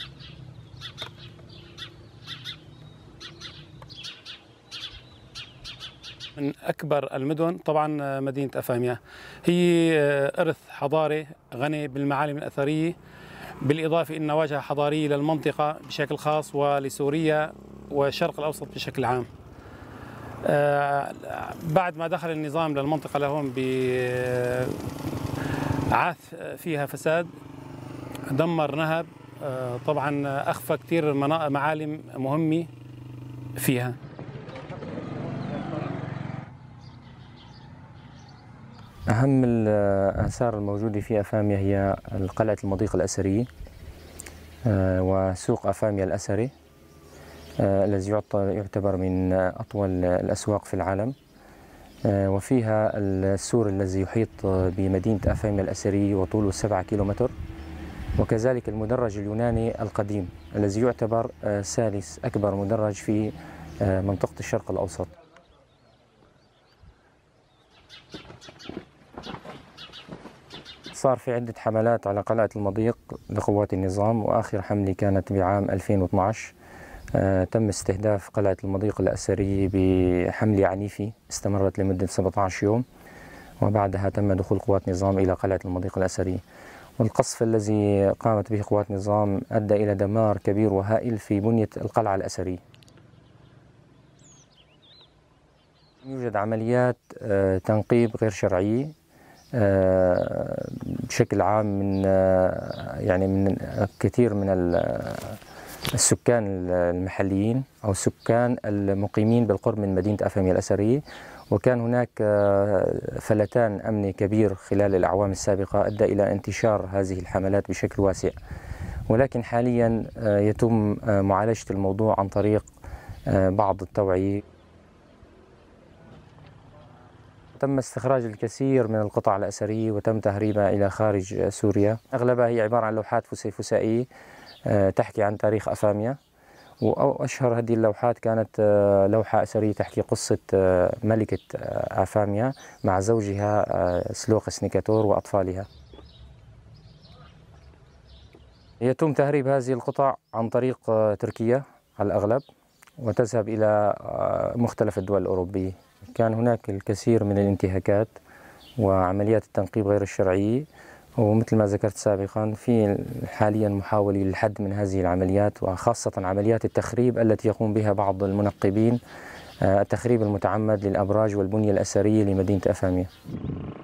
من أكبر المدن طبعا مدينة أفاميا، هي إرث حضاري غني بالمعالم الأثرية، بالإضافة إلى واجهة حضارية للمنطقة بشكل خاص ولسوريا والشرق الأوسط بشكل عام. بعد ما دخل النظام للمنطقة لهون عاث فيها فساد، دمر نهب، طبعا أخفى كثير معالم مهمة فيها. أهم الآثار الموجودة في أفاميا هي قلعة المضيق الأثرية وسوق أفاميا الأثري الذي يعتبر من أطول الأسواق في العالم، وفيها السور الذي يحيط بمدينة أفاميا الأثرية وطوله 7 كيلومتر، وكذلك المدرج اليوناني القديم الذي يعتبر ثالث أكبر مدرج في منطقة الشرق الأوسط. صار في عدة حملات على قلعة المضيق لقوات النظام، وآخر حملة كانت بعام 2012. تم استهداف قلعة المضيق الأثرية بحملة عنيفة استمرت لمدة 17 يوم، وبعدها تم دخول قوات نظام إلى قلعة المضيق الأثرية. والقصف الذي قامت به قوات نظام أدى إلى دمار كبير وهائل في بنية القلعة الأثرية. يوجد عمليات تنقيب غير شرعية بشكل عام من كثير من السكان المحليين أو السكان المقيمين بالقرب من مدينة أفاميا الأثرية، وكان هناك فلتان أمني كبير خلال الأعوام السابقة أدى إلى انتشار هذه الحملات بشكل واسع. ولكن حاليا يتم معالجة الموضوع عن طريق بعض التوعية. تم استخراج الكثير من القطع الأثرية وتم تهريبها إلى خارج سوريا. أغلبها هي عبارة عن لوحات فسيفسائية تحكي عن تاريخ أفاميا، وأشهر هذه اللوحات كانت لوحة أثرية تحكي قصة ملكة أفاميا مع زوجها سلوقس نيكاتور وأطفالها. يتم تهريب هذه القطع عن طريق تركيا على الأغلب، وتذهب إلى مختلف الدول الأوروبية. كان هناك الكثير من الانتهاكات وعمليات التنقيب غير الشرعية، ومثل ما ذكرت سابقا في حاليا محاولة للحد من هذه العمليات، وخاصة عمليات التخريب التي يقوم بها بعض المنقبين، التخريب المتعمد للأبراج والبنية الأثرية لمدينة أفاميا.